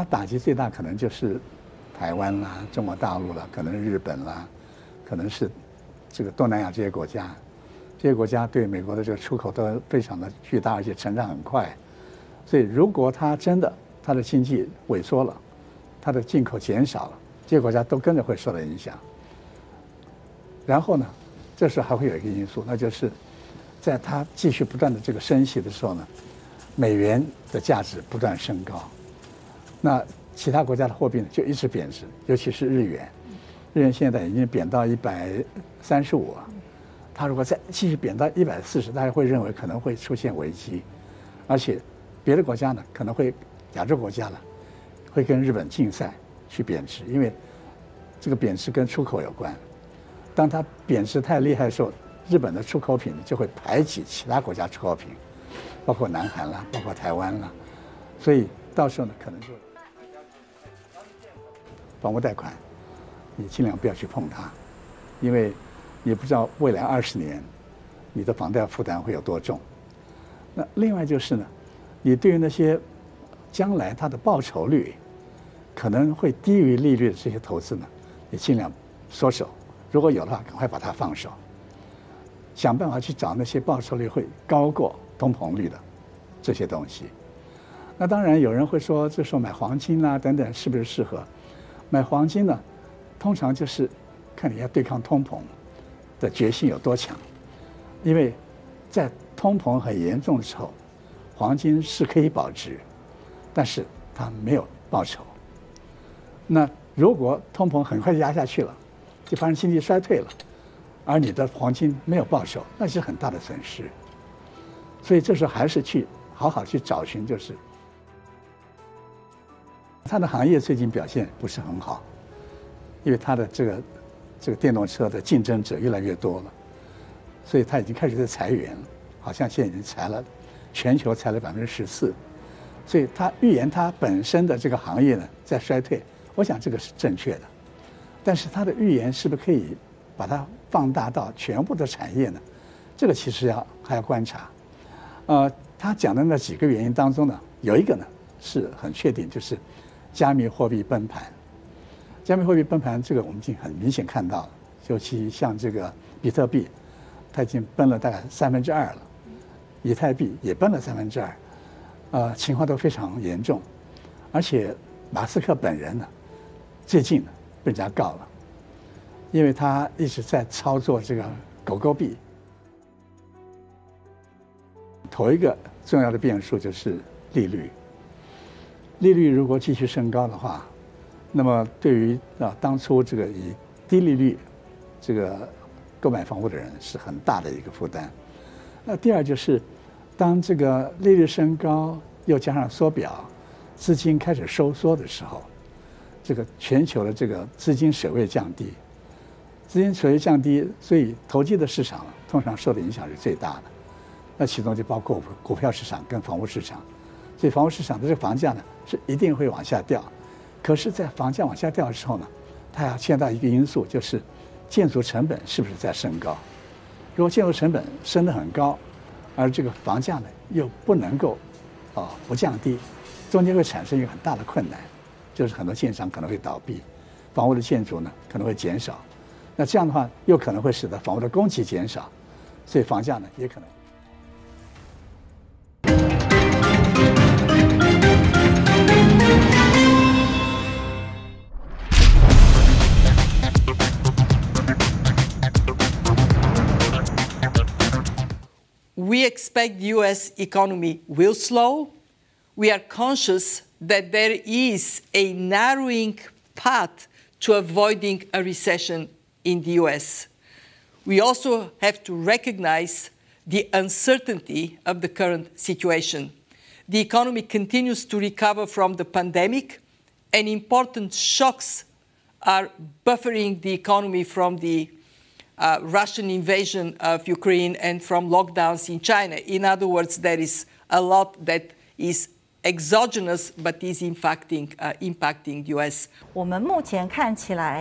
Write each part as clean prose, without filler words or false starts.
它打击最大可能就是台湾啦、中国大陆啦，可能是日本啦，可能是这个东南亚这些国家。这些国家对美国的这个出口都非常的巨大，而且成长很快。所以，如果它真的它的经济萎缩了，它的进口减少了，这些国家都跟着会受到影响。然后呢，这时候还会有一个因素，那就是在它继续不断的这个升息的时候呢，美元的价值不断升高，那其他国家的货币呢就一直贬值，尤其是日元。日元现在已经贬到135了。它如果再继续贬到140，大家会认为可能会出现危机，而且别的国家呢可能会亚洲国家了，会跟日本竞赛去贬值，因为这个贬值跟出口有关。当它贬值太厉害的时候，日本的出口品就会排挤其他国家出口品，包括南韩啦，包括台湾啦，所以到时候呢可能就房屋贷款，你尽量不要去碰它，因为你不知道未来20年你的房贷负担会有多重。那另外就是呢，你对于那些将来它的报酬率可能会低于利率的这些投资呢，你尽量缩手。如果有的话，赶快把它放手，想办法去找那些报酬率会高过通膨率的这些东西。那当然有人会说，这时候买黄金啦等等是不是适合？买黄金呢，通常就是看你要对抗通膨的决心有多强。因为在通膨很严重的时候，黄金是可以保值，但是它没有报酬。那如果通膨很快压下去了，就发生经济衰退了，而你的黄金没有报酬，那是很大的损失。所以这时候还是去好好去找寻，就是它的行业最近表现不是很好，因为它的这个电动车的竞争者越来越多了，所以它已经开始在裁员了，好像现在已经裁了，全球裁了14%，所以它预言它本身的这个行业呢在衰退，我想这个是正确的。但是它的预言是不是可以把它放大到全部的产业呢？这个其实还要观察。他讲的那几个原因当中呢，有一个呢是很确定，就是加密货币崩盘。加密货币崩盘这个我们已经很明显看到了，尤其像这个比特币，它已经崩了大概2/3了，以太币也崩了2/3，情况都非常严重。而且马斯克本人呢，最近呢被人家告了，因为他一直在操作这个狗狗币。头一个重要的变数就是利率，利率如果继续升高的话，那么对于当初这个以低利率这个购买房屋的人是很大的一个负担。那第二就是，当这个利率升高，又加上缩表，资金开始收缩的时候，这个全球的这个资金水位降低，资金水位降低，所以投机的市场通常受的影响是最大的。那其中就包括股票市场跟房屋市场，所以房屋市场的这个房价呢是一定会往下掉。可是，在房价往下掉的时候呢，它要牵到一个因素，就是建筑成本是不是在升高？如果建筑成本升得很高，而这个房价呢又不能够不降低，中间会产生一个很大的困难，就是很多建商可能会倒闭，房屋的建筑呢可能会减少。那这样的话，又可能会使得房屋的供给减少，所以房价呢也可能。 We expect the US economy will slow. We are conscious that there is a narrowing path to avoiding a recession in the US. We also have to recognize the uncertainty of the current situation. The economy continues to recover from the pandemic, and important shocks are buffering the economy from the Russian invasion of Ukraine and from lockdowns in China. In other words, there is a lot that is exogenous but is impacting the US. 我们目前看起来，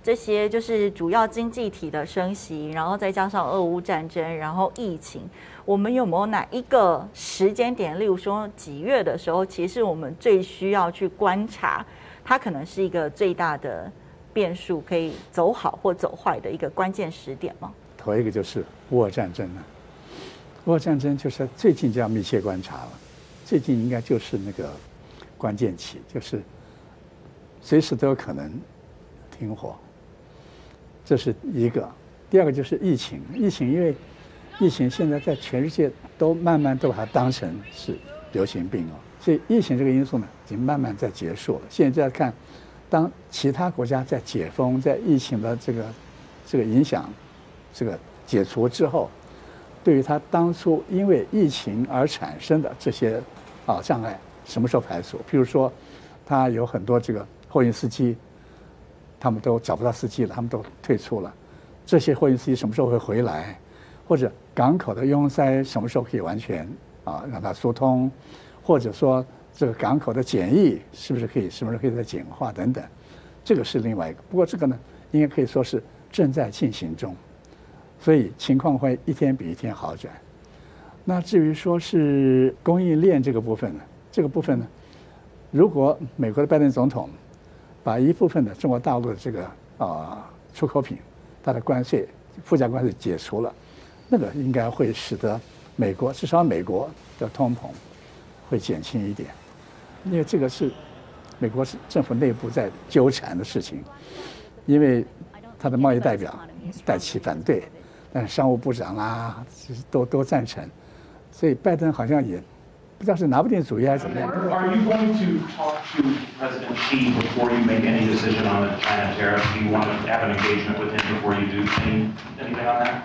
这些就是主要经济体的升息，然后再加上俄乌战争，然后疫情，我们有没有哪一个时间点，例如说几月的时候，其实我们最需要去观察，它可能是一个最大的变数，可以走好或走坏的一个关键时点吗？ 头一个就是乌俄战争了，乌俄战争就是最近就要密切观察了，最近应该就是那个关键期，就是随时都有可能停火。这是一个，第二个就是疫情。疫情因为疫情现在在全世界都慢慢都把它当成是流行病了，所以疫情这个因素呢，已经慢慢在结束了。现在看，当其他国家在解封，在疫情的这个影响这个解除之后，对于他当初因为疫情而产生的这些障碍，什么时候排除？譬如说，他有很多这个货运司机。他们都找不到司机了，他们都退出了。这些货运司机什么时候会回来？或者港口的拥塞什么时候可以完全让它疏通？或者说这个港口的检疫是不是可以什么时候可以再简化等等？这个是另外一个。不过这个呢，应该可以说是正在进行中，所以情况会一天比一天好转。那至于说是供应链这个部分呢，如果美国的拜登总统把一部分的中国大陆的这个出口品，它的关税附加关税解除了，那个应该会使得至少美国的通膨会减轻一点，因为这个是美国政府内部在纠缠的事情，因为他的贸易代表带起反对，但是商务部长啦都赞成，所以拜登好像也不知道是拿不定主意还是怎么样。 Are you going to talk to President Xi before you make any decision on the China tariff? Do you want to have an engagement with him before you do anything on that?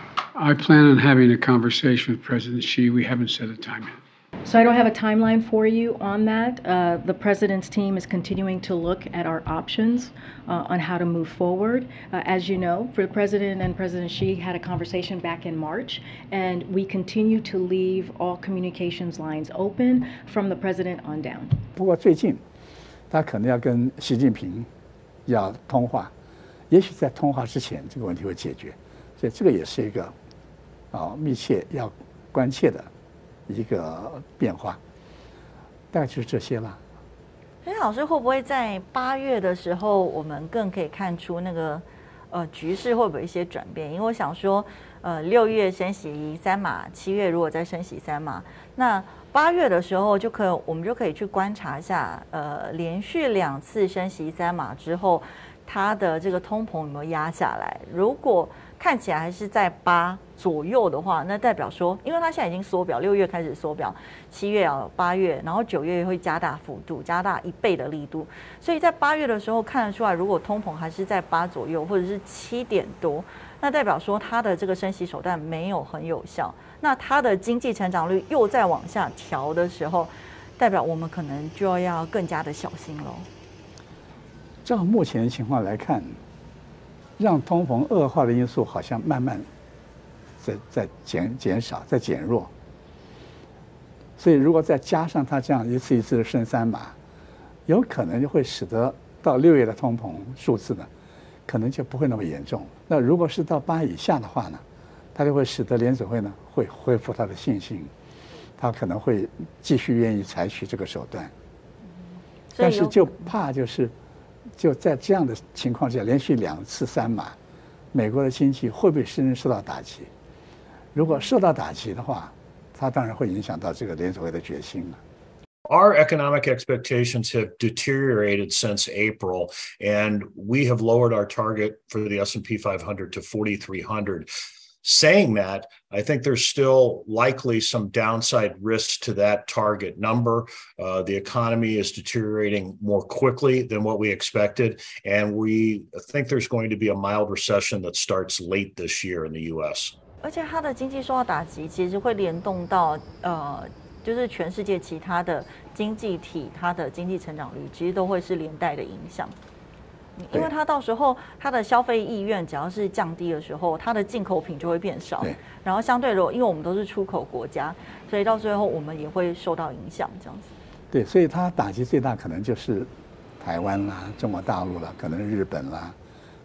I plan on having a conversation with President Xi. We haven't set a time yet. So I don't have a timeline for you on that. The president's team is continuing to look at our options on how to move forward. As you know, the president and President Xi had a conversation back in March, and we continue to leave all communications lines open from the president on down. 不过最近，他可能要跟习近平要通话，也许在通话之前这个问题会解决，所以这个也是一个密切要关切的一个变化，大概就是这些了。 所以老师会不会在8月的时候，我们更可以看出那个局势会不会有一些转变？因为我想说，6月升息3码，7月如果再升息3码，那8月的时候我们就可以去观察一下，连续2次升息3码之后，它的这个通膨有没有压下来？如果看起来还是在8左右的话，那代表说，因为它现在已经缩表，6月开始缩表，7月8月，然后9月会加大幅度，加大1倍的力度，所以在8月的时候看得出来，如果通膨还是在8左右，或者是7点多，那代表说它的这个升息手段没有很有效，那它的经济成长率又在往下调的时候，代表我们可能就要更加的小心喽。 照目前的情况来看，让通膨恶化的因素好像慢慢在减少，在减弱。所以如果再加上它这样一次一次的升3码，有可能就会使得到6月的通膨数字呢，可能就不会那么严重。那如果是到8以下的话呢，它就会使得联准会呢会恢复它的信心，它可能会继续愿意采取这个手段。但是就怕就在这样的情况下，连续2次3码，美国的经济会不会深深受到打击？如果受到打击的话，它当然会影响到这个联储会的决心了。 Our economic expectations have deteriorated since April, and we have lowered our target for the S&P 500 to 4,300. Saying that, I think there's still likely some downside risks to that target number. The economy is deteriorating more quickly than what we expected, and we think there's going to be a mild recession that starts late this year in the U.S. 而且它的经济受到打击，其实会联动到就是全世界其他的经济体，它的经济成长率其实都会是连带的影响。因为它到时候它的消费意愿只要是降低的时候，它的进口品就会变少，然后相对的，因为我们都是出口国家，所以到最后我们也会受到影响，这样子。 对，所以它打击最大可能就是台湾啦、中国大陆啦，可能日本啦，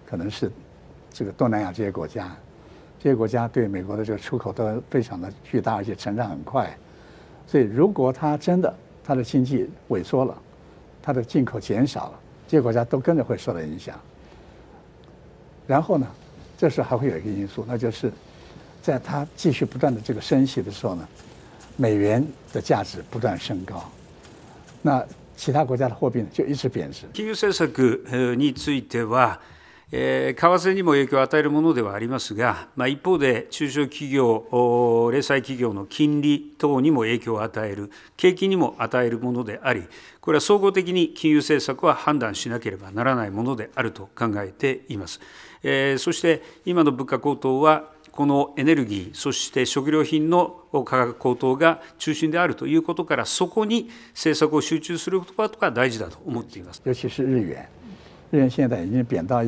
可能是这个东南亚这些国家，这些国家对美国的这个出口都非常的巨大，而且成长很快。所以如果它真的它的经济萎缩了，它的进口减少了，这些国家都跟着会受到影响。然后呢，这时候还会有一个因素，那就是在它继续不断的这个升息的时候呢，美元的价值不断升高，那其他国家的貨幣就一直貶值。 金融政策については、為替にも影響を与えるものではありますが、一方で中小企業、零細企業の金利等にも影響を与える、景気にも与えるものであり、これは総合的に金融政策は判断しなければならないものであると考えています。そして今の物価高騰はこのエネルギー、そして食料品の価格高騰が中心であるということから、そこに政策を集中することが大事だと思っています。 尤其是日元，日元现在已经贬到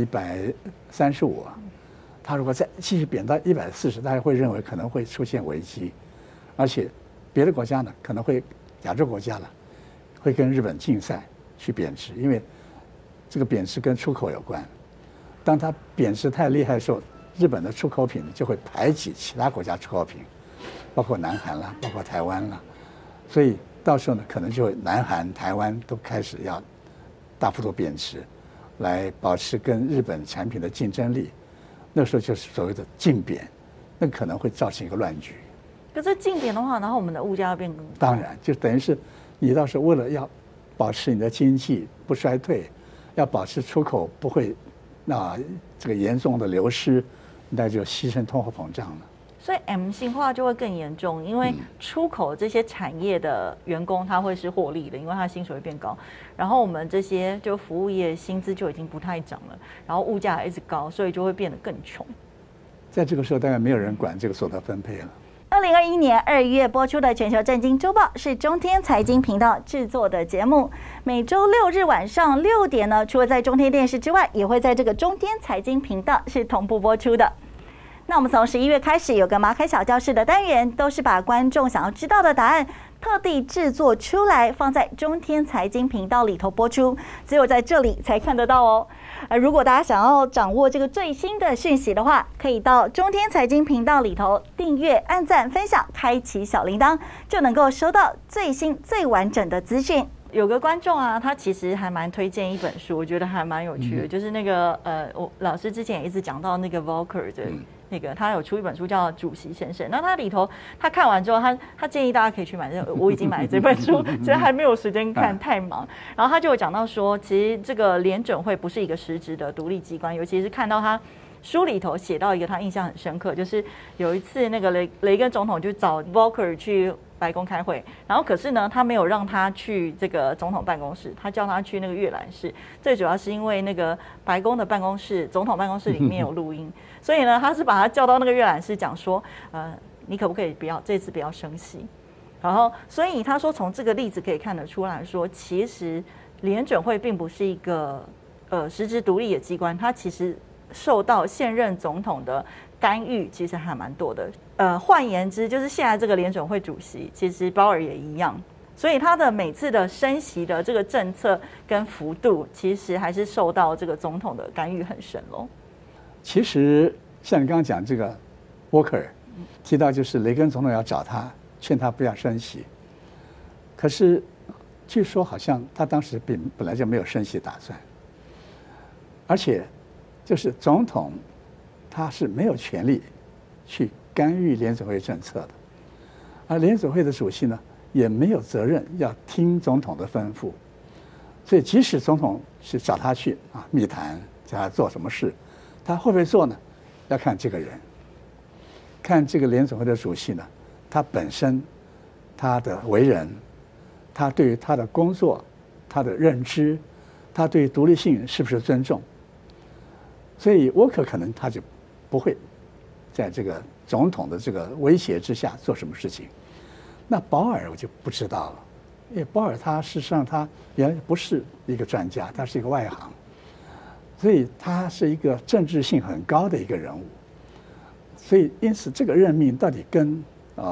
135了，它如果再继续贬到140，大家会认为可能会出现危机，而且别的国家呢，可能会亚洲国家了，会跟日本竞赛去贬值，因为这个贬值跟出口有关。当它贬值太厉害的时候，日本的出口品就会排挤其他国家出口品，包括南韩啦，包括台湾啦，所以到时候呢，可能就会南韩、台湾都开始要大幅度贬值，来保持跟日本产品的竞争力。那时候就是所谓的竞贬，那可能会造成一个乱局。 可是竞贬的话，然后我们的物价要变更高。 当然，就等于是你到时候为了要保持你的经济不衰退，要保持出口不会这个严重的流失。那就牺牲通货膨胀了， 所以 M 型化就会更严重，因为出口这些产业的员工他会是获利的，因为他薪水会变高，然后我们这些就服务业薪资就已经不太涨了，然后物价还一直高，所以就会变得更穷。 在这个时候，大概没有人管这个所得分配了。 2021年2月播出的《全球震惊周报》是中天财经频道制作的节目，每周6日晚上6点呢，除了在中天电视之外，也会在这个中天财经频道是同步播出的。那我们从11月开始有个马凯小教室的单元，都是把观众想要知道的答案特地制作出来，放在中天财经频道里头播出，只有在这里才看得到哦。如果大家想要掌握这个最新的讯息的话，可以到中天财经频道里头订阅、按赞、分享、开启小铃铛，就能够收到最新最完整的资讯。 有个观众啊，他其实还蛮推荐一本书，我觉得还蛮有趣的，就是那个我老师之前也一直讲到那个 Volcker 的那个，他有出一本书叫《主席先生》，那他里头他看完之后，他建议大家可以去买，我已经买了这本书，其实还没有时间看，太忙。然后他就有讲到说，其实这个联准会不是一个实质的独立机关，尤其是看到他书里头写到一个他印象很深刻，就是有一次那个雷根总统就找 Volcker 去白宫开会，然后可是呢，他没有让他去这个总统办公室，他叫他去那个阅览室。最主要是因为那个白宫的办公室，总统办公室里面有录音，所以呢，他是把他叫到那个阅览室讲说，你可不可以这次不要生气？然后，所以他说从这个例子可以看得出来说，其实联准会并不是一个实质独立的机关，它其实受到现任总统的干预其实还蛮多的。换言之，就是现在这个联准会主席，其实鲍尔也一样，所以他的每次的升息的这个政策跟幅度，其实还是受到这个总统的干预很深咯。 其实像你刚刚讲这个沃克尔提到，就是雷根总统要找他，劝他不要升息，可是据说好像他当时本来就没有升息打算，而且就是总统他是没有权利去干预联准会政策的，而联准会的主席呢也没有责任要听总统的吩咐，所以即使总统是找他去密谈，叫他做什么事，他会不会做呢？要看这个人，看这个联准会的主席呢，他本身他的为人，他对于他的工作、他的认知，他对独立性是不是尊重？所以沃克可能他就不会在这个总统的这个威胁之下做什么事情。那保尔我就不知道了，因为保尔他事实上他原来不是一个专家，他是一个外行，所以他是一个政治性很高的一个人物。所以因此这个任命到底跟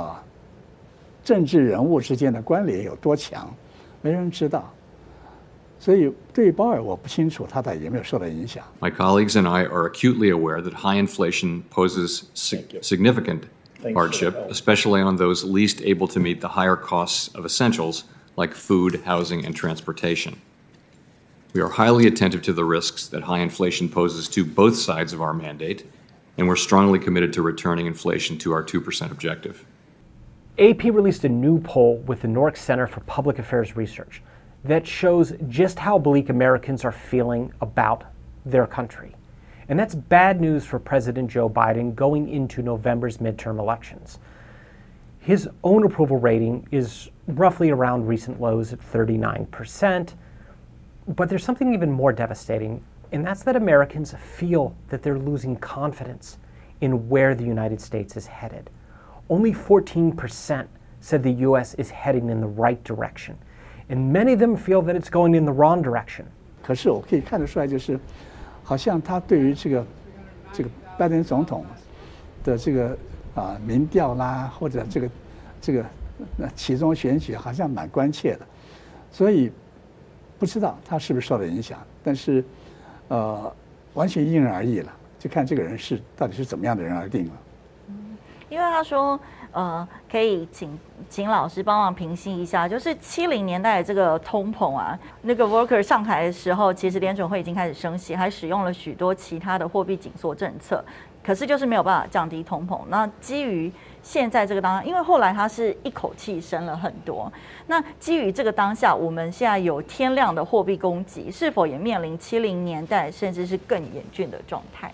政治人物之间的关联有多强，没人知道。 所以对于鲍尔，我不清楚他到底有没有受到影响。 My colleagues and I are acutely aware that high inflation poses significant hardship, especially on those least able to meet the higher costs of essentials like food, housing, and transportation. We are highly attentive to the risks that high inflation poses to both sides of our mandate, and we're strongly committed to returning inflation to our 2% objective. AP released a new poll with the Norrick Center for Public Affairs Research that shows just how bleak Americans are feeling about their country. And that's bad news for President Joe Biden going into November's midterm elections. His own approval rating is roughly around recent lows at 39%. But there's something even more devastating, and that's that Americans feel that they're losing confidence in where the United States is headed. Only 14% said the U.S. is heading in the right direction, and many of them feel that it's going in the wrong direction. 可是我可以看得出来，就是好像他对于这个拜登总统的这个民调啦，或者这个其中选举，好像蛮关切的，所以不知道他是不是受到影响，但是完全因人而异了，就看这个人到底是怎么样的人而定了。 因为他说，可以请老师帮忙平息一下，就是70年代的这个通膨啊，那个 Volcker 上台的时候，其实联准会已经开始升息，还使用了许多其他的货币紧缩政策，可是就是没有办法降低通膨。那基于现在这个当下，因为后来它是一口气升了很多，那基于这个当下，我们现在有天量的货币供给，是否也面临70年代甚至是更严峻的状态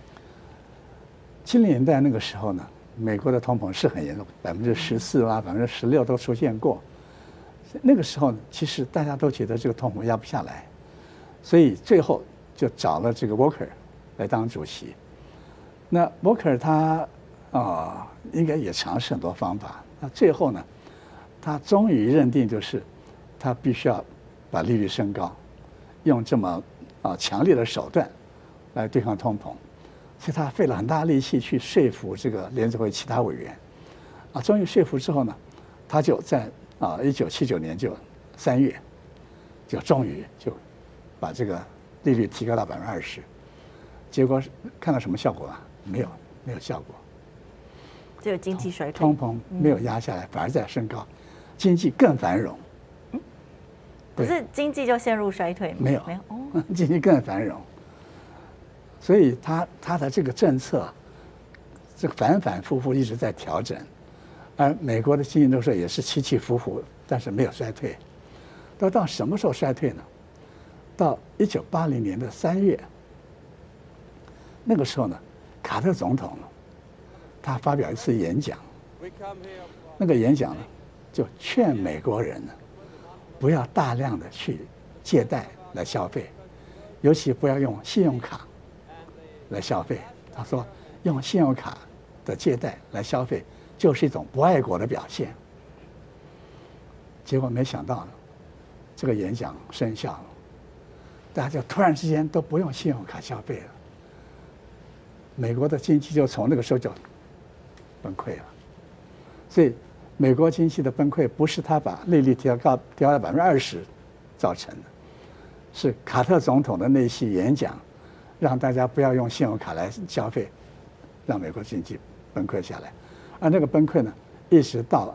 ？70年代那个时候呢，美国的通膨是很严重，14%啊，16%都出现过。那个时候其实大家都觉得这个通膨压不下来，所以最后就找了这个 Volcker 来当主席。那 Volcker 他应该也尝试很多方法。那最后呢，他终于认定就是他必须要把利率升高，用这么强烈的手段来对抗通膨。所以他费了很大力气去说服这个联准会其他委员，终于说服之后呢，他就在1979年3月，就终于就把这个利率提高到20%，结果看到什么效果啊？没有效果， 只有经济衰退， 通膨没有压下来，反而在升高，经济更繁荣。 可是经济就陷入衰退吗？ 没有，经济更繁荣。所以他的这个政策，这个反反复复一直在调整，而美国的经济那时候也是起起伏伏，但是没有衰退。到什么时候衰退呢？到1980年的3月，那个时候呢，卡特总统他发表一次演讲，那个演讲呢，就劝美国人呢，不要大量的去借贷来消费，尤其不要用信用卡来消费。他说，用信用卡的借贷来消费，就是一种不爱国的表现。结果没想到呢，这个演讲生效了，大家就突然之间都不用信用卡消费了，美国的经济就从那个时候就崩溃了。所以，美国经济的崩溃不是他把利率调到20%造成的，是卡特总统的那些演讲，让大家不要用信用卡来消费，让美国经济崩溃下来。而那个崩溃呢，一直到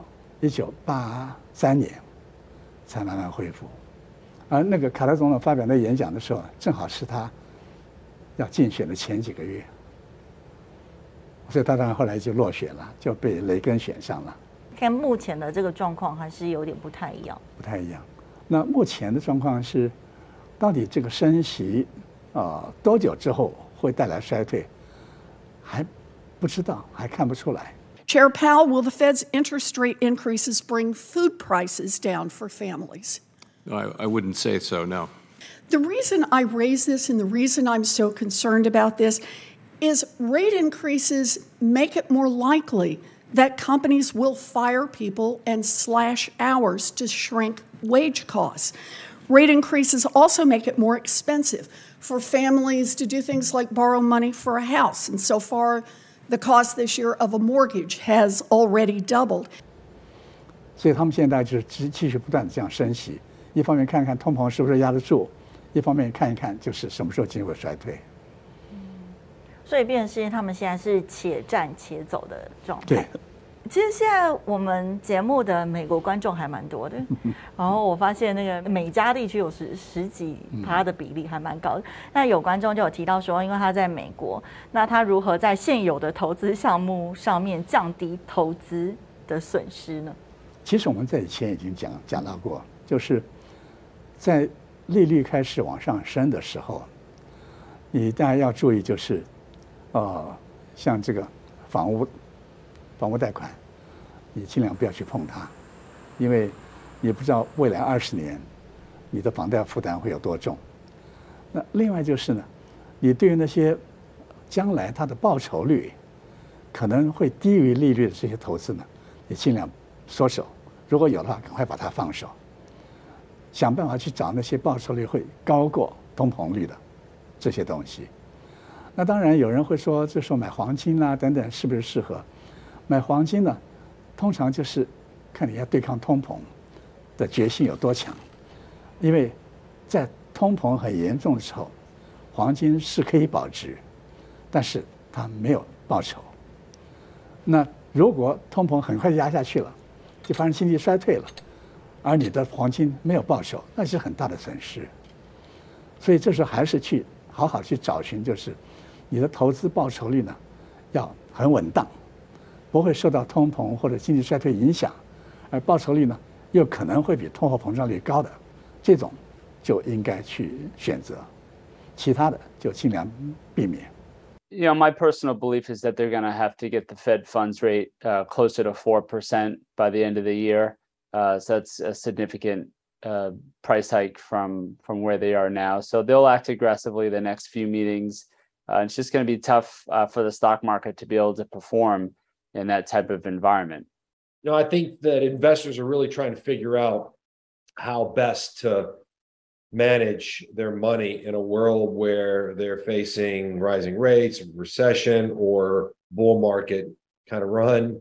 1983年才慢慢恢复。而那个卡特总统发表那演讲的时候，正好是他要竞选的前几个月，所以他当然后来就落选了，就被雷根选上了。 看目前的这个状况还是有点不太一样。 不太一样。那目前的状况是，到底这个升息多久之后会带来衰退，还不知道，还看不出来。 Chair Powell, will the Fed's interest rate increases bring food prices down for families? I wouldn't say so, no. The reason I raise this and the reason I'm so concerned about this is rate increases make it more likely that companies will fire people and slash hours to shrink wage costs. Rate increases also make it more expensive for families to do things like borrow money for a house. And so far, the cost this year of a mortgage has already doubled. 所以他们现在就是继续不断的这样升息， 一方面看看通膨是不是压得住，一方面看一看就是什么时候经济会衰退。 所以变成是他们现在是且战且走的状态。 对。 其实现在我们节目的美国观众还蛮多的，然后我发现那个美加地区有十几%的比例还蛮高的。那有观众就有提到说，因为他在美国，那他如何在现有的投资项目上面降低投资的损失呢？ 其实我们在以前已经讲到过，就是在利率开始往上升的时候，你当然要注意，就是像这个房屋贷款，你尽量不要去碰它，因为你不知道未来20年你的房贷负担会有多重。那另外就是呢，你对于那些将来它的报酬率可能会低于利率的这些投资呢，你尽量缩手，如果有的话，赶快把它放手，想办法去找那些报酬率会高过通膨率的这些东西。那当然有人会说，这时候买黄金啦等等是不是适合？买黄金呢，通常就是看你要对抗通膨的决心有多强，因为在通膨很严重的时候，黄金是可以保值，但是它没有报酬。那如果通膨很快压下去了，就发生经济衰退了，而你的黄金没有报酬，那是很大的损失。所以这时候还是去好好去找寻，就是你的投资报酬率呢要很稳当，不会受到通膨或者经济衰退影响，而报酬率呢又可能会比通货膨胀率高的，这种就应该去选择，其他的就尽量避免。 You know, my personal belief is that they're going to have to get the Fed funds rate closer to 4% by the end of the year. So that's a significant price hike from where they are now. So they'll act aggressively the next few meetings. It's just going to be tough for the stock market to be able to perform in that type of environment. You know, I think that investors are really trying to figure out how best to manage their money in a world where they're facing rising rates, recession, or bull market kind of run.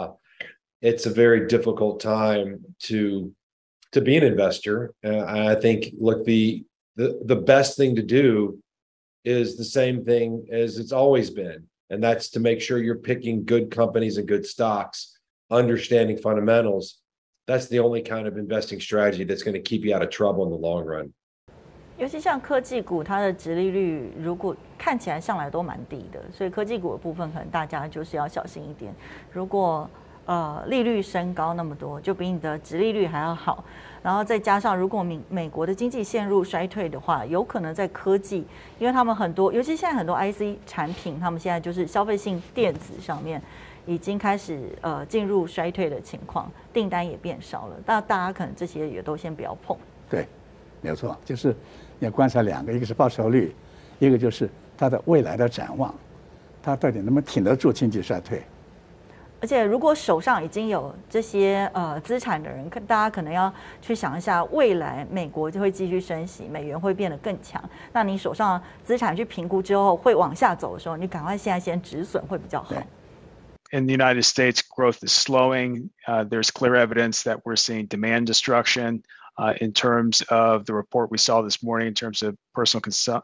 It's a very difficult time to be an investor. I think, look, the best thing to do is the same thing as it's always been, and that's to make sure you're picking good companies and good stocks, understanding fundamentals. That's the only kind of investing strategy that's going to keep you out of trouble in the long run. 尤其像科技股，它的殖利率如果看起来向来都蛮低的，所以科技股的部分可能大家就是要小心一点。如果利率升高那么多，就比你的殖利率还要好，然后再加上如果美国的经济陷入衰退的话，有可能在科技，因为他们很多，尤其现在很多 IC 产品，他们现在就是消费性电子上面已经开始进入衰退的情况，订单也变少了。大家可能这些也都先不要碰。 对，没有错，就是你要观察两个，一个是报酬率，一个就是它的未来的展望，它到底能不能挺得住经济衰退。 而且，如果手上已经有这些资产的人，大家可能要去想一下，未来美国就会继续升息，美元会变得更强。那你手上资产去评估之后会往下走的时候，你赶快现在先止损会比较好。 In the United States, growth is slowing. There's clear evidence that we're seeing demand destruction. In terms of the report we saw this morning, in terms of personal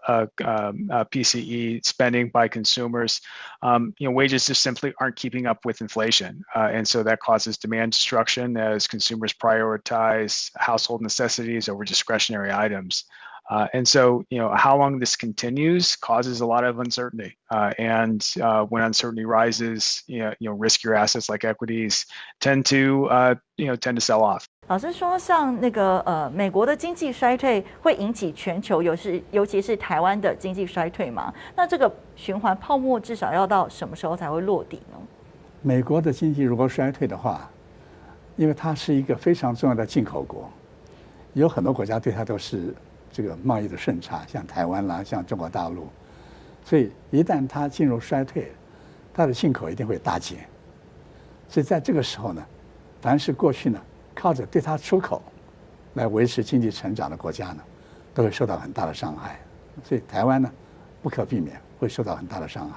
PCE spending by consumers, wages just simply aren't keeping up with inflation. And so that causes demand destruction as consumers prioritize household necessities over discretionary items. And so, how long this continues causes a lot of uncertainty. And when uncertainty rises, riskier assets like equities tend to sell off. 老师说，像那个美国的经济衰退会引起全球，尤其是台湾的经济衰退嘛？那这个循环泡沫至少要到什么时候才会落底呢？ 美国的经济如果衰退的话，因为它是一个非常重要的进口国，有很多国家对它都是这个贸易的顺差，像台湾啦，像中国大陆，所以一旦它进入衰退，它的进口一定会大减。所以在这个时候呢，凡是过去呢靠着对它出口来维持经济成长的国家呢，都会受到很大的伤害。所以台湾呢，不可避免会受到很大的伤害。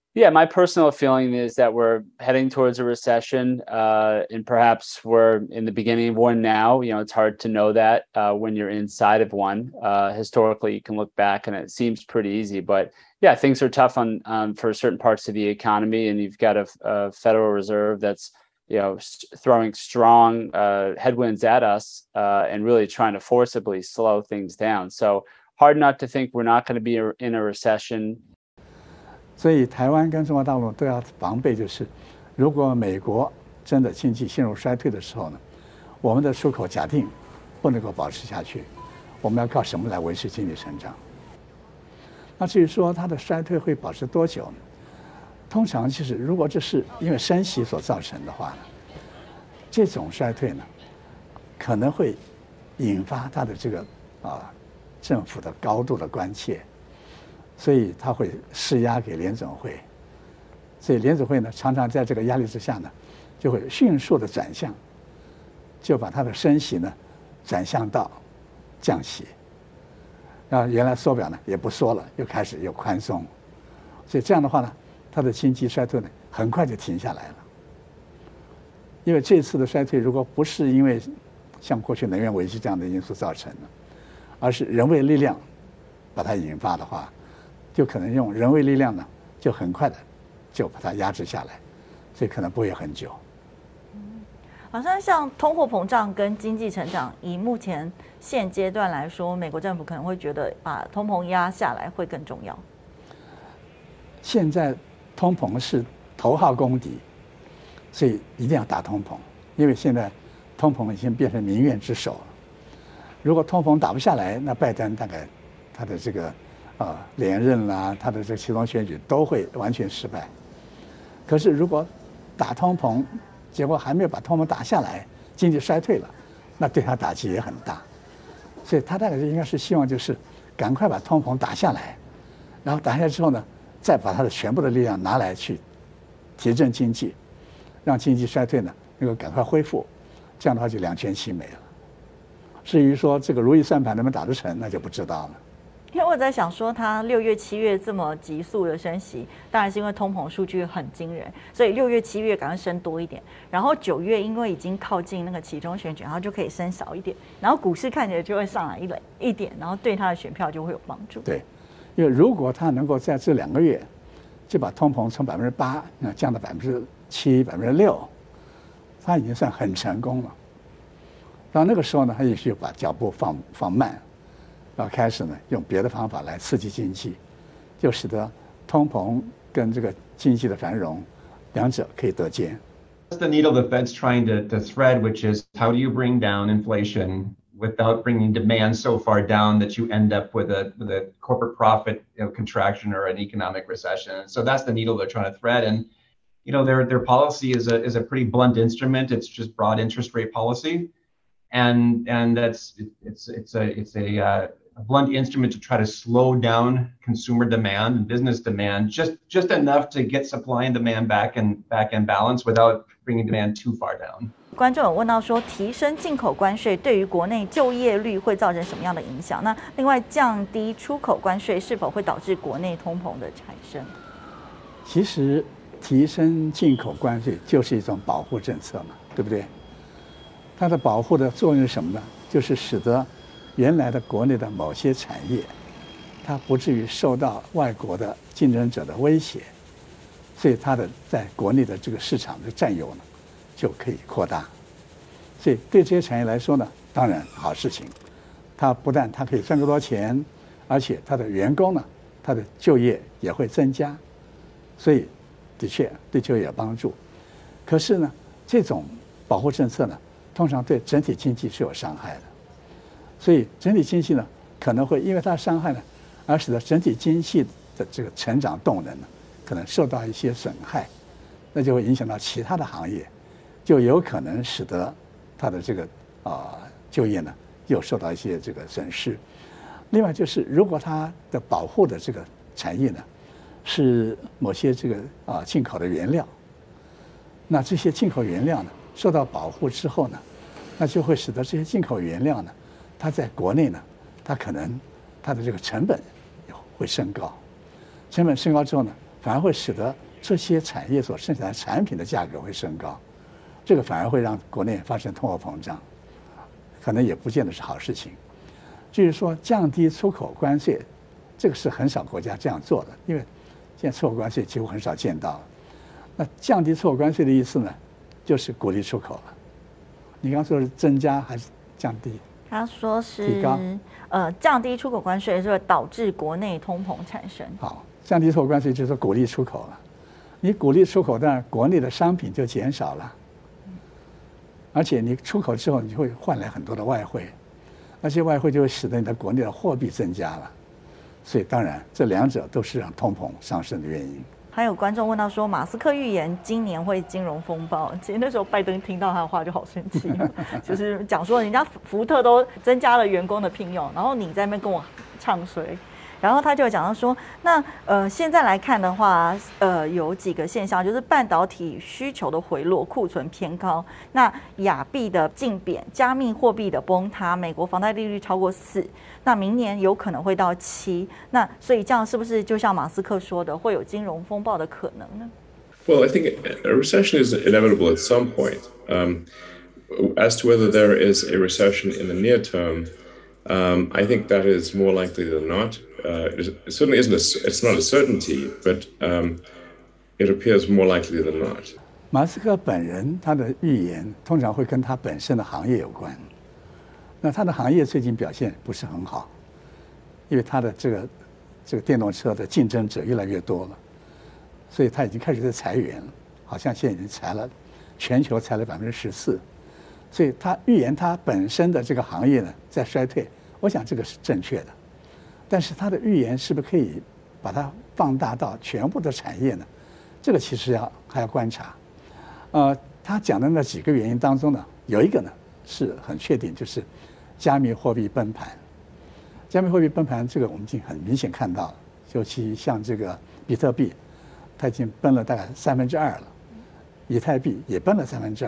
Yeah, my personal feeling is that we're heading towards a recession, and perhaps we're in the beginning of one now. You know, it's hard to know that when you're inside of one. Historically, you can look back and it seems pretty easy, but yeah, things are tough on for certain parts of the economy, and you've got a Federal Reserve that's throwing strong headwinds at us and really trying to forcibly slow things down. So hard not to think we're not going to be in a recession. 所以台湾跟中国大陆都要防备，就是如果美国真的经济陷入衰退的时候呢，我们的出口假定不能够保持下去，我们要靠什么来维持经济成长？那至于说它的衰退会保持多久呢？通常就是如果这是因为升息所造成的话呢，这种衰退呢，可能会引发它的这个政府的高度的关切。所以他会施压给联总会，所以联总会呢常常在这个压力之下呢，就会迅速的转向，就把它的升息呢转向到降息，然后原来缩表呢也不缩了，又开始又宽松，所以这样的话呢，它的经济衰退呢很快就停下来了。因为这次的衰退如果不是因为像过去能源危机这样的因素造成的，而是人为力量把它引发的话，就可能用人为力量呢，就很快的就把它压制下来，所以可能不会很久。 好像像通货膨胀跟经济成长，以目前现阶段来说，美国政府可能会觉得把通膨压下来会更重要。 现在通膨是头号公敌，所以一定要打通膨，因为现在通膨已经变成民怨之首了。如果通膨打不下来，那拜登大概他的这个连任啦，他的这个其中选举都会完全失败。可是如果打通膨，结果还没有把通膨打下来，经济衰退了，那对他打击也很大。所以他大概应该是希望就是赶快把通膨打下来，然后打下来之后呢，再把他的全部的力量拿来去提振经济，让经济衰退呢能够赶快恢复，这样的话就两全其美了。至于说这个如意算盘能不能打得成，那就不知道了。 因为我在想说，它6月、7月这么急速的升息，当然是因为通膨数据很惊人，所以6月、7月赶快升多一点。然后9月因为已经靠近那个期中选举，然后就可以升少一点，然后股市看起来就会上来一点，然后对它的选票就会有帮助。 对，因为如果它能够在这2个月就把通膨从8%降到7%、6%，它已经算很成功了。到那个时候呢，它也许把脚步放慢。然后开始呢，用别的方法来刺激经济，就使得通膨跟这个经济的繁荣两者可以得兼。 That's the needle the Fed's trying to thread, which is how do you bring down inflation without bringing demand so far down that you end up with a corporate profit contraction or an economic recession. So that's the needle they're trying to thread. And their policy is a pretty blunt instrument. It's just broad interest rate policy, and that's it's a blunt instrument to try to slow down consumer demand and business demand just enough to get supply and demand back in balance without bringing demand too far down. 观众有问到说，提升进口关税对于国内就业率会造成什么样的影响？那另外降低出口关税是否会导致国内通膨的产生？ 其实提升进口关税就是一种保护政策嘛，对不对？它的保护的作用是什么呢？就是使得原来的国内的某些产业，它不至于受到外国的竞争者的威胁，所以它的在国内的这个市场的占有呢，就可以扩大。所以对这些产业来说呢，当然好事情。它不但它可以赚更多钱，而且它的员工呢，它的就业也会增加，所以的确对就业有帮助。可是呢，这种保护政策呢，通常对整体经济是有伤害的。所以整体经济呢，可能会因为它的伤害呢，而使得整体经济的这个成长动能呢，可能受到一些损害，那就会影响到其他的行业，就有可能使得它的这个就业呢又受到一些这个损失。另外就是，如果它的保护的这个产业呢，是某些这个进口的原料，那这些进口原料呢受到保护之后呢，那就会使得这些进口原料呢，它在国内呢，它可能它的这个成本会升高，成本升高之后呢， 反而会使得这些产业所生产的产品的价格会升高，这个反而会让国内发生通货膨胀，可能也不见得是好事情。至于说降低出口关税，这个是很少国家这样做的，因为现在出口关税几乎很少见到了。那降低出口关税的意思呢，就是鼓励出口了。你刚说是增加还是降低？ 他说是提高， 降低出口关税是会导致国内通膨产生。 好，降低出口关税就是鼓励出口了。你鼓励出口，当然国内的商品就减少了，而且你出口之后，你会换来很多的外汇，那些外汇就会使得你的国内的货币增加了。所以当然，这两者都是让通膨上升的原因。 还有观众问到说，马斯克预言今年会金融风暴，其实那时候拜登听到他的话就好生气，就是讲说人家福特都增加了员工的聘用，然后你在那边跟我唱衰。然后他就讲到说，那现在来看的话，有几个现象，就是半导体需求的回落，库存偏高，那亚币的竞贬，加密货币的崩塌，美国房贷利率超过4，那明年有可能会到7，那所以这样是不是就像马斯克说的，会有金融风暴的可能呢？ Well, I think a recession is inevitable at some point. As to whether there is a recession in the near term, I think that is more likely than not. It certainly isn't. It's not a certainty, but it appears more likely than not. 马斯克本人他的预言通常会跟他本身的行业有关。那他的行业最近表现不是很好，因为他的这个电动车的竞争者越来越多了，所以他已经开始在裁员了，好像现在已经裁了，全球裁了14%。所以他预言他本身的这个行业呢在衰退，我想这个是正确的。但是他的预言是不是可以把它放大到全部的产业呢？这个其实还要观察。他讲的那几个原因当中呢，有一个呢是很确定，就是加密货币崩盘。加密货币崩盘，这个我们已经很明显看到了，尤其像这个比特币，它已经崩了大概2/3了，以太币也崩了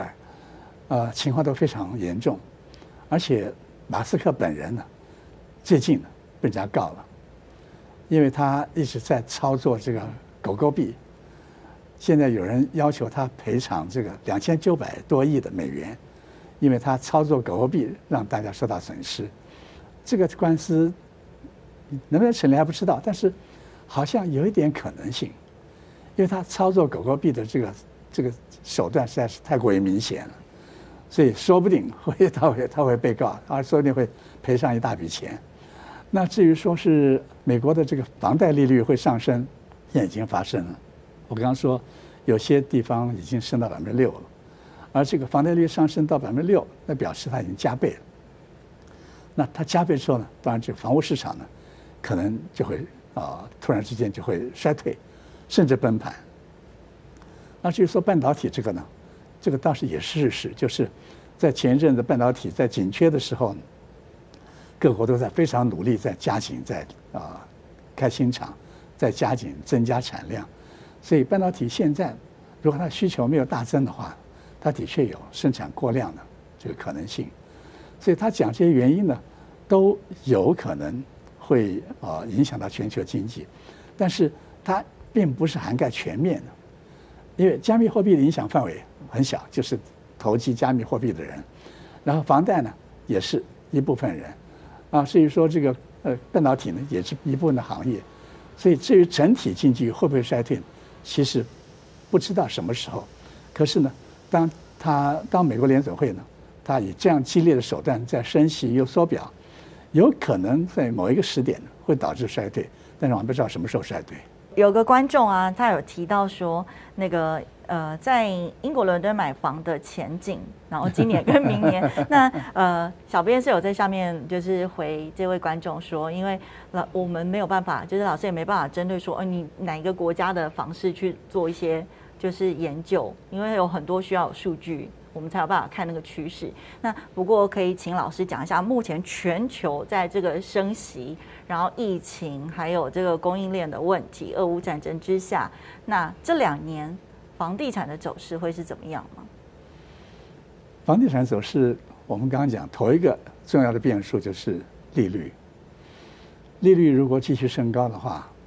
2/3，情况都非常严重。而且马斯克本人呢，最近呢被人家告了，因为他一直在操作这个狗狗币，现在有人要求他赔偿这个2900多亿的美元，因为他操作狗狗币让大家受到损失。这个官司能不能成立还不知道，但是好像有一点可能性，因为他操作狗狗币的这个手段实在是太过于明显了，所以说不定他会被告，说不定会赔上一大笔钱。那至于说是美国的这个房贷利率会上升，现在已经发生了。我刚刚说有些地方已经升到6%了，而这个房贷利率上升到6%，那表示它已经加倍了。那它加倍之后呢，当然这个房屋市场呢，可能就会突然之间就会衰退，甚至崩盘。那至于说半导体这个呢，这个倒是也是事实，就是在前一阵子半导体在紧缺的时候，各国都在非常努力在加紧在开新厂，在加紧增加产量，所以半导体现在如果它需求没有大增的话，它的确有生产过量的这个可能性。所以他讲这些原因呢，都有可能会影响到全球经济，但是它并不是涵盖全面的，因为加密货币的影响范围很小，就是投机加密货币的人，然后房贷呢也是一部分人，至于说这个半导体呢也是一部分的行业，所以至于整体经济会不会衰退，其实不知道什么时候。可是呢，当美国联准会呢，他以这样激烈的手段在升息又缩表，有可能在某一个时点会导致衰退，但是我们不知道什么时候衰退。 有个观众啊，他有提到说，那个在英国伦敦买房的前景，然后今年跟明年，那小编是有在下面就是回这位观众说，因为我们没有办法，就是老师也没办法针对说，你哪一个国家的房市去做一些就是研究，因为有很多需要有数据，我们才有办法看那个趋势。那不过可以请老师讲一下，目前全球在这个升息，然后疫情，还有这个供应链的问题，俄乌战争之下，那这2年房地产的走势会是怎么样吗？ 房地产走势，我们刚刚讲，头一个重要的变数就是利率。利率如果继续升高的话，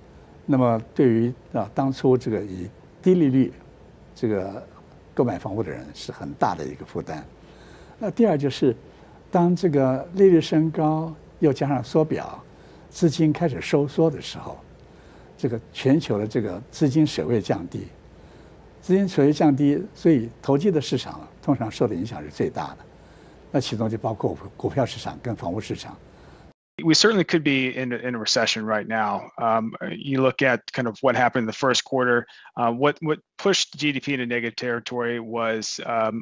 那么对于当初这个以低利率这个购买房屋的人是很大的一个负担。那第二就是，当这个利率升高，又加上缩表，资金开始收缩的时候，这个全球的这个资金水位降低，资金水位降低，所以投机的市场通常受的影响是最大的。那其中就包括股票市场跟房屋市场。 We certainly could be in a recession right now. You look at kind of what happened in the first quarter. What pushed GDP into negative territory was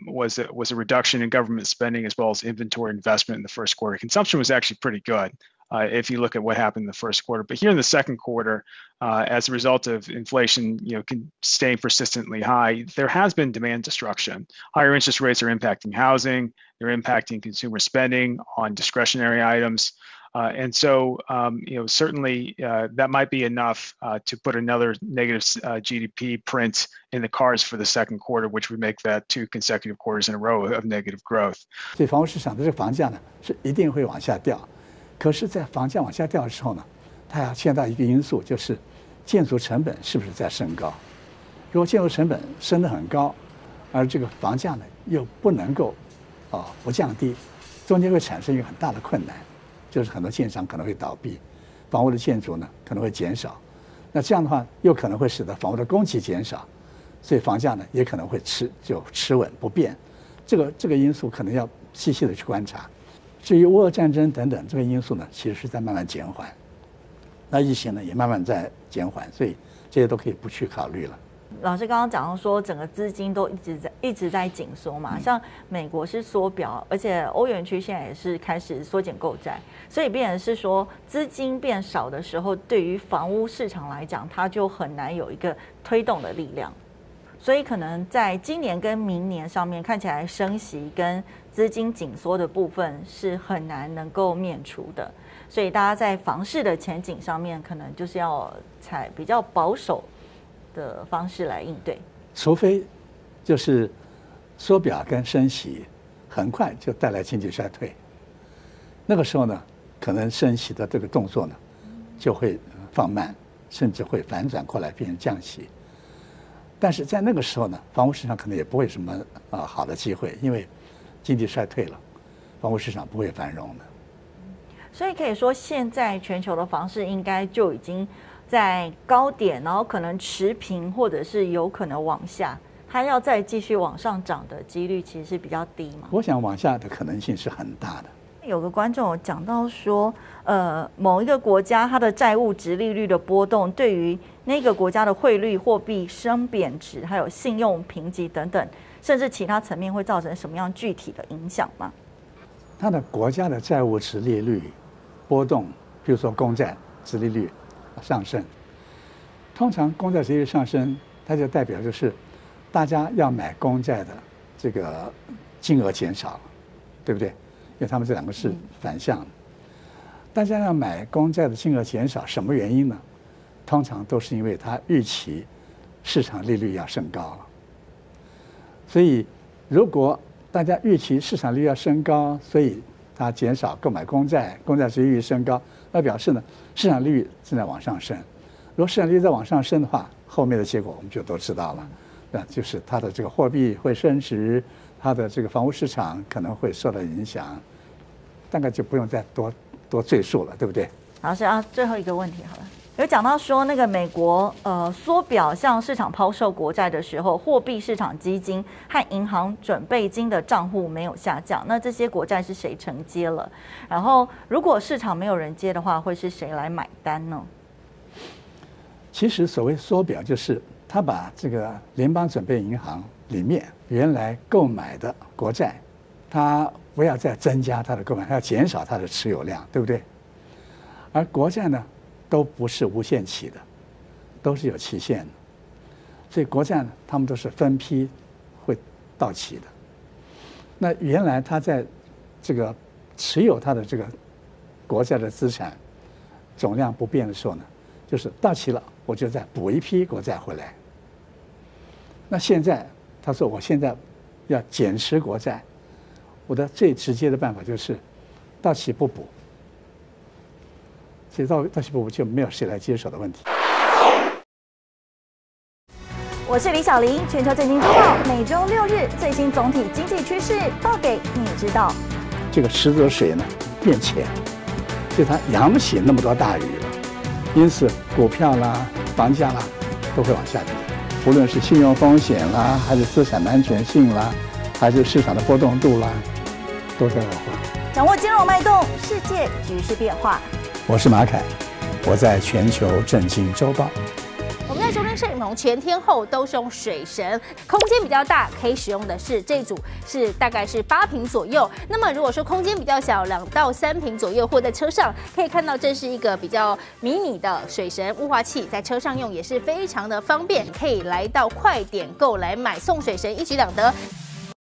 a reduction in government spending as well as inventory investment in the first quarter. Consumption was actually pretty good. If you look at what happened in the first quarter, but here in the second quarter, as a result of inflation, staying persistently high, there has been demand destruction. Higher interest rates are impacting housing, they're impacting consumer spending on discretionary items. And so, certainly that might be enough to put another negative GDP print in the cards for the second quarter, which would make that 2 consecutive quarters in a row of negative growth. 所以房屋市场的这个房价呢，是一定会往下掉。可是，在房价往下掉的时候呢，它要牵到一个因素，就是建筑成本是不是在升高？如果建筑成本升得很高，而这个房价呢又不能够不降低，中间会产生一个很大的困难，就是很多建商可能会倒闭，房屋的建筑呢可能会减少。那这样的话，又可能会使得房屋的供给减少，所以房价呢也可能会持稳不变。这个因素可能要细细的去观察。至于乌俄战争等等这个因素呢，其实是在慢慢减缓。那疫情呢也慢慢在减缓，所以这些都可以不去考虑了。 老师刚刚讲到说，整个资金都一直在紧缩嘛，像美国是缩表，而且欧元区现在也是开始缩减购债，所以变成是说资金变少的时候，对于房屋市场来讲，它就很难有一个推动的力量。所以可能在今年跟明年上面看起来升息跟资金紧缩的部分是很难能够免除的，所以大家在房市的前景上面可能就是要采比较保守的方式来应对， 除非就是缩表跟升息很快就带来经济衰退，那个时候呢，可能升息的这个动作呢就会放慢，甚至会反转过来变成降息。但是在那个时候呢，房屋市场可能也不会什么好的机会，因为经济衰退了，房屋市场不会繁荣的。 所以可以说，现在全球的房市应该就已经在高点，然后可能持平，或者是有可能往下，它要再继续往上涨的几率其实是比较低嘛。 我想往下的可能性是很大的。 有个观众有讲到说，某一个国家它的债务殖利率的波动，对于那个国家的汇率、货币升贬值，还有信用评级等等，甚至其他层面会造成什么样具体的影响吗？ 它的国家的债务殖利率波动，比如说公债殖利率上升，通常公债殖利率上升，它就代表就是大家要买公债的这个金额减少了，对不对？因为他们这两个是反向的。大家要买公债的金额减少，什么原因呢？通常都是因为它预期市场利率要升高了。所以，如果大家预期市场利率要升高，所以它减少购买公债，公债殖利率升高，那表示呢，市场利率正在往上升。如果市场利率在往上升的话，后面的结果我们就都知道了，那就是它的这个货币会升值，它的这个房屋市场可能会受到影响，大概就不用再多赘述了，对不对？ 老师啊，最后一个问题好了。有讲到说，那个美国缩表向市场抛售国债的时候，货币市场基金和银行准备金的账户没有下降，那这些国债是谁承接了？然后如果市场没有人接的话，会是谁来买单呢？ 其实所谓缩表，就是他把这个联邦准备银行里面原来购买的国债，他不要再增加它的购买，要减少它的持有量，对不对？而国债呢，都不是无限期的，都是有期限的，所以国债呢，他们都是分批会到期的。那原来他在这个持有他的这个国债的资产总量不变的时候呢，就是到期了，我就再补一批国债回来。那现在他说我现在要减持国债，我的最直接的办法就是到期不补。所以到期不补就没有谁来接手的问题。 我是李小玲，全球震惊周报每周6日最新总体经济趋势报给你知道。 这个池子的水呢变浅，就它养不起那么多大鱼了，因此股票啦、房价啦都会往下跌。无论是信用风险啦，还是资产的安全性啦，还是市场的波动度啦，都在恶化。 掌握金融脉动，世界局势变化。 我是马凯，我在全球震惊周报。 我们在收听摄影棚全天候都是用水神，空间比较大，可以使用的是这组是大概是8坪左右。那么如果说空间比较小，2到3坪左右，或在车上可以看到，这是一个比较迷你的水神雾化器，在车上用也是非常的方便，可以来到快点购来买送水神，一举两得。